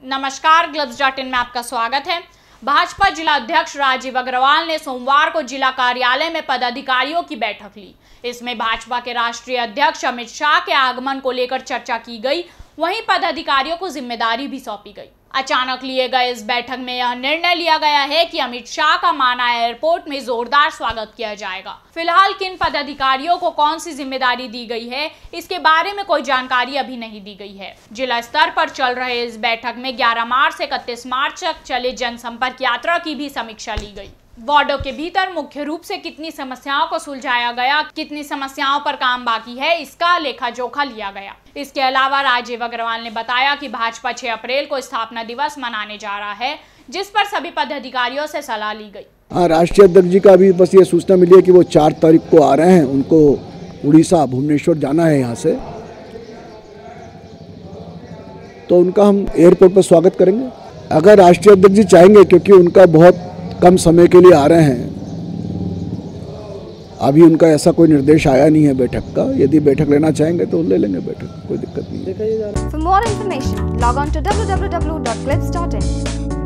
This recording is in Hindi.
नमस्कार, ग्लब्स.in में आपका स्वागत है। भाजपा जिला अध्यक्ष राजीव अग्रवाल ने सोमवार को जिला कार्यालय में पदाधिकारियों की बैठक ली। इसमें भाजपा के राष्ट्रीय अध्यक्ष अमित शाह के आगमन को लेकर चर्चा की गई, वहीं पदाधिकारियों को जिम्मेदारी भी सौंपी गई। अचानक लिए गए इस बैठक में यह निर्णय लिया गया है कि अमित शाह का माना एयरपोर्ट में जोरदार स्वागत किया जाएगा। फिलहाल किन पदाधिकारियों को कौन सी जिम्मेदारी दी गई है, इसके बारे में कोई जानकारी अभी नहीं दी गई है। जिला स्तर पर चल रहे इस बैठक में 11 मार्च से 31 मार्च तक चले जनसंपर्क यात्रा की भी समीक्षा ली गई। वार्डों के भीतर मुख्य रूप से कितनी समस्याओं को सुलझाया गया, कितनी समस्याओं पर काम बाकी है, इसका लेखा जोखा लिया गया। इसके अलावा राजीव अग्रवाल ने बताया कि भाजपा 6 अप्रैल को स्थापना दिवस मनाने जा रहा है, जिस पर सभी पदाधिकारियों से सलाह ली गई। हाँ, राष्ट्रीय अध्यक्ष जी का भी बस ये सूचना मिली है कि वो 4 तारीख को आ रहे हैं। उनको उड़ीसा भुवनेश्वर जाना है यहाँ से, तो उनका हम एयरपोर्ट पर स्वागत करेंगे। अगर राष्ट्रीय अध्यक्ष जी चाहेंगे, क्योंकि उनका बहुत कम समय के लिए आ रहे हैं, अभी उनका ऐसा कोई निर्देश आया नहीं है बैठक का। यदि बैठक लेना चाहेंगे तो ले लेंगे बैठक, कोई दिक्कत नहीं है। For more information, log on to www.clips.in.